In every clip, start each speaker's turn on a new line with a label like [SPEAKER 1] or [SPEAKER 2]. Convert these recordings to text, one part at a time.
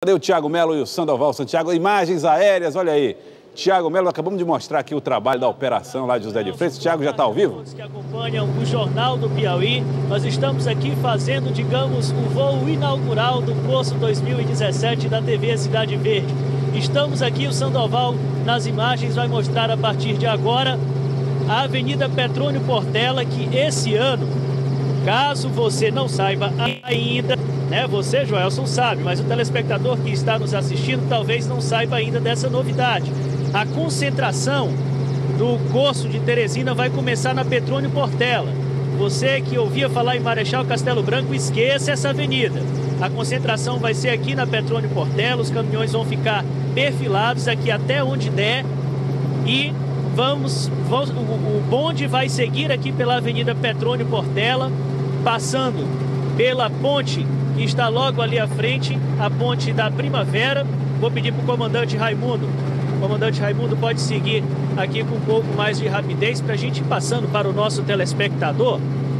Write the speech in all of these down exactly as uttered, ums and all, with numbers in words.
[SPEAKER 1] Cadê o Thiago Melo e o Sandoval Santiago? Imagens aéreas, olha aí. Thiago Melo, acabamos de mostrar aqui o trabalho da operação lá de José de Freitas. O Thiago já está ao vivo?
[SPEAKER 2] Que acompanham o Jornal do Piauí, nós estamos aqui fazendo, digamos, o voo inaugural do curso dois mil e dezessete da T V Cidade Verde. Estamos aqui, o Sandoval nas imagens vai mostrar a partir de agora a Avenida Petrônio Portela, que esse ano, caso você não saiba ainda, né, você, Joelson, sabe, mas o telespectador que está nos assistindo talvez não saiba ainda dessa novidade. A concentração do curso de Teresina vai começar na Petrônio Portela. Você que ouvia falar em Marechal Castelo Branco, esqueça essa avenida. A concentração vai ser aqui na Petrônio Portela, os caminhões vão ficar perfilados aqui até onde der e vamos, vamos o, o bonde vai seguir aqui pela Avenida Petrônio Portela, passando pela ponte que está logo ali à frente, a ponte da Primavera. Vou pedir para o comandante Raimundo. O comandante Raimundo pode seguir aqui com um pouco mais de rapidez para a gente ir passando para o nosso telespectador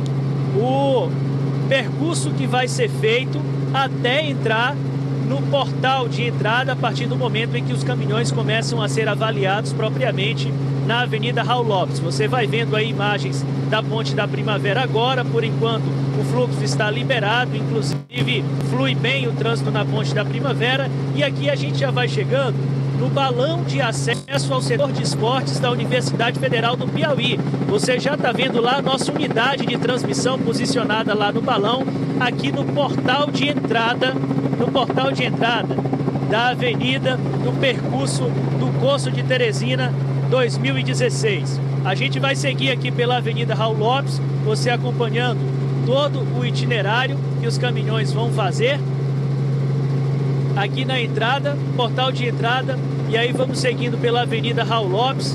[SPEAKER 2] o percurso que vai ser feito até entrar no portal de entrada a partir do momento em que os caminhões começam a ser avaliados propriamente na Avenida Raul Lopes. Você vai vendo aí imagens da Ponte da Primavera agora, por enquanto o fluxo está liberado, inclusive flui bem o trânsito na Ponte da Primavera e aqui a gente já vai chegando no balão de acesso ao setor de esportes da Universidade Federal do Piauí. Você já está vendo lá a nossa unidade de transmissão posicionada lá no balão, aqui no portal de entrada, no portal de entrada da avenida, no percurso do curso de Teresina dois mil e dezesseis. A gente vai seguir aqui pela Avenida Raul Lopes, você acompanhando todo o itinerário que os caminhões vão fazer aqui na entrada, portal de entrada, e aí vamos seguindo pela Avenida Raul Lopes.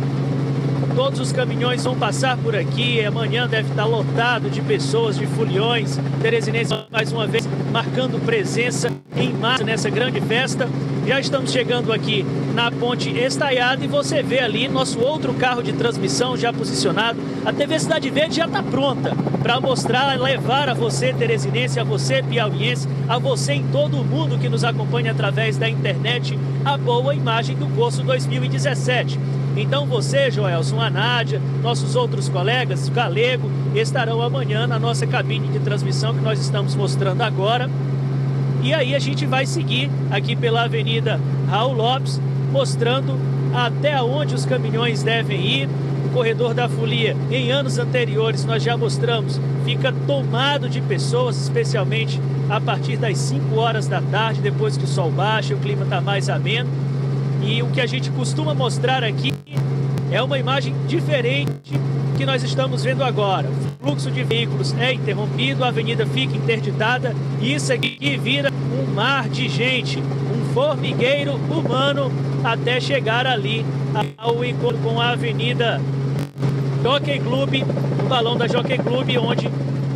[SPEAKER 2] Todos os caminhões vão passar por aqui, amanhã deve estar lotado de pessoas, de foliões, teresinenses mais uma vez marcando presença em massa nessa grande festa. Já estamos chegando aqui na Ponte Estaiada e você vê ali nosso outro carro de transmissão já posicionado. A T V Cidade Verde já está pronta para mostrar, levar a você teresinense, a você piauiense, a você em todo o mundo que nos acompanha através da internet, a boa imagem do curso dois mil e dezessete. Então você, Joelson, a Nádia, nossos outros colegas, Galego, estarão amanhã na nossa cabine de transmissão que nós estamos mostrando agora. E aí a gente vai seguir aqui pela Avenida Raul Lopes, mostrando até onde os caminhões devem ir. O corredor da folia, em anos anteriores, nós já mostramos, fica tomado de pessoas, especialmente a partir das cinco horas da tarde, depois que o sol baixa, o clima está mais ameno. E o que a gente costuma mostrar aqui é uma imagem diferente que nós estamos vendo agora. O fluxo de veículos é interrompido, a avenida fica interditada e isso aqui vira um mar de gente, um formigueiro humano até chegar ali ao encontro com a Avenida Jockey Club, o balão da Jockey Club, onde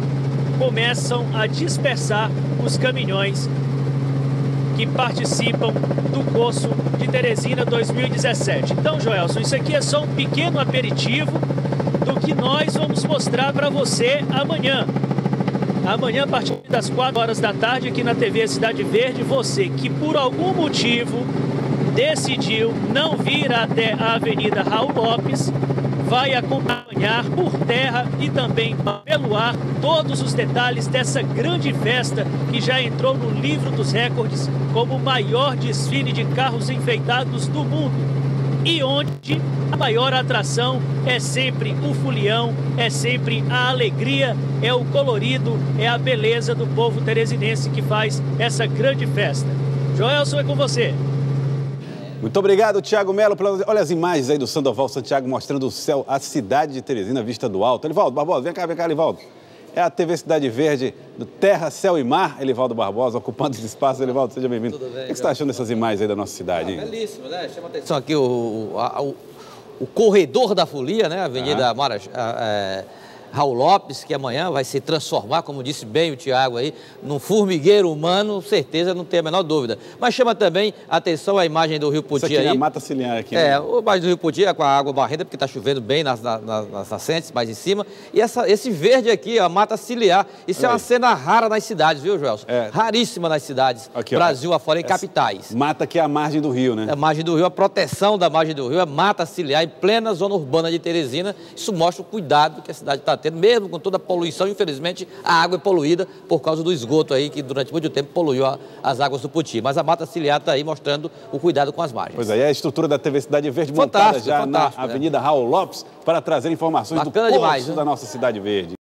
[SPEAKER 2] começam a dispersar os caminhões que participam do curso de Teresina dois mil e dezessete. Então, Joelson, isso aqui é só um pequeno aperitivo do que nós vamos mostrar para você amanhã. Amanhã, a partir das quatro horas da tarde, aqui na T V Cidade Verde, você que por algum motivo decidiu não vir até a Avenida Raul Lopes, vai acompanhar por terra e também pelo ar todos os detalhes dessa grande festa que já entrou no livro dos recordes como o maior desfile de carros enfeitados do mundo. E onde a maior atração é sempre o folião, é sempre a alegria, é o colorido, é a beleza do povo teresinense que faz essa grande festa. Joelson, é com você.
[SPEAKER 1] Muito obrigado, Thiago Melo. Olha as imagens aí do Sandoval Santiago mostrando o céu, a cidade de Teresina vista do alto. Elivaldo Barbosa, vem cá, vem cá, Elivaldo. É a T V Cidade Verde do Terra, Céu e Mar, Elivaldo Barbosa, ocupando esse espaço. Elivaldo, seja bem-vindo.
[SPEAKER 3] Tudo bem.
[SPEAKER 1] O que você está achando dessas imagens aí da nossa cidade?
[SPEAKER 3] Ah, belíssimo, né? Chama atenção aqui o, a, o, o corredor da folia, né? Avenida ah. Mara, é, Raul Lopes, que amanhã vai se transformar, como disse bem o Tiago aí, num formigueiro humano, certeza, não tem a menor dúvida. Mas chama também a atenção a imagem do Rio Poti aí. Isso aqui
[SPEAKER 1] é a Mata Ciliar aqui.
[SPEAKER 3] É,
[SPEAKER 1] né?
[SPEAKER 3] o imagem do Rio Poti é com a água barrenta, porque está chovendo bem nas, nas, nas nascentes, mais em cima. E essa, esse verde aqui, a Mata Ciliar, isso é uma cena rara nas cidades, viu, Joelson? É. Raríssima nas cidades, aqui, Brasil ó, afora, em capitais.
[SPEAKER 1] Mata que é a margem do rio, né?
[SPEAKER 3] A margem do rio, a proteção da margem do rio, é Mata Ciliar, em plena zona urbana de Teresina. Isso mostra o cuidado que a cidade está tendo, mesmo com toda a poluição. Infelizmente, a água é poluída por causa do esgoto aí, que durante muito tempo poluiu a, as águas do Poti. Mas a Mata Ciliar está aí mostrando o cuidado com as margens.
[SPEAKER 1] Pois é, a estrutura da T V Cidade Verde montada já na Avenida Raul Lopes para trazer informações Bacana do poço demais, da nossa Cidade Verde.